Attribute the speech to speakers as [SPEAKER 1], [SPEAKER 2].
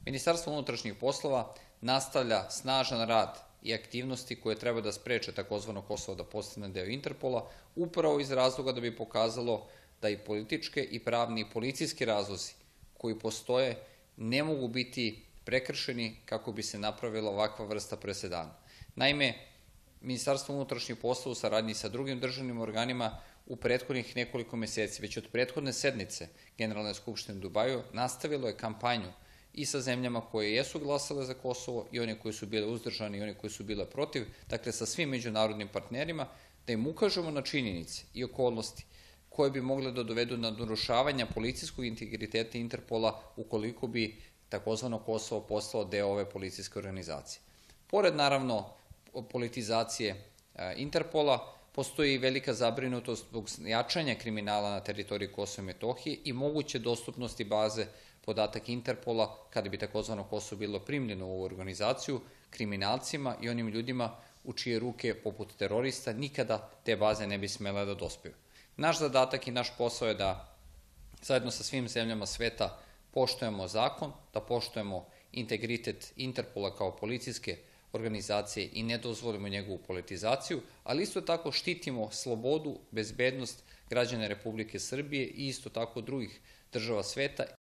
[SPEAKER 1] Ministarstvo unutrašnjih poslova nastavlja snažan rad i aktivnosti koje treba da spreče takozvano Kosovo da postane deo Interpola, upravo iz razloga da bi pokazalo da i političke i pravni i policijski razlozi koji postoje ne mogu biti prekršeni kako bi se napravila ovakva vrsta presedana. Naime, Ministarstvo unutrašnjih poslova u saradnji sa drugim državnim organima u prethodnih nekoliko meseci, već od prethodne sednice Generalne skupštine u Dubaju, nastavilo je kampanju i sa zemljama koje jesu glasale za Kosovo i one koje su bile uzdržane i one koje su bile protiv, dakle sa svim međunarodnim partnerima, da im ukažemo na činjenice i okolnosti koje bi mogle da dovedu na narušavanja policijskog integriteta Interpola ukoliko bi takozvano Kosovo postalo deo ove policijske organizacije. Pored, naravno, politizacije Interpola, postoji i velika zabrinutost zbog jačanja kriminala na teritoriji Kosova i Metohije i moguće dostupnosti baze podataka Interpola, kada bi takozvano Kosovo bilo primljeno u ovu organizaciju, kriminalcima i onim ljudima u čije ruke, poput terorista, nikada te baze ne bi smele da dospiju. Naš zadatak i naš posao je da zajedno sa svim zemljama sveta poštujemo zakon, da poštujemo integritet Interpola kao policijske organizacije i ne dozvolimo njegovu politizaciju, ali isto tako štitimo slobodu, bezbednost građana Republike Srbije i isto tako drugih država sveta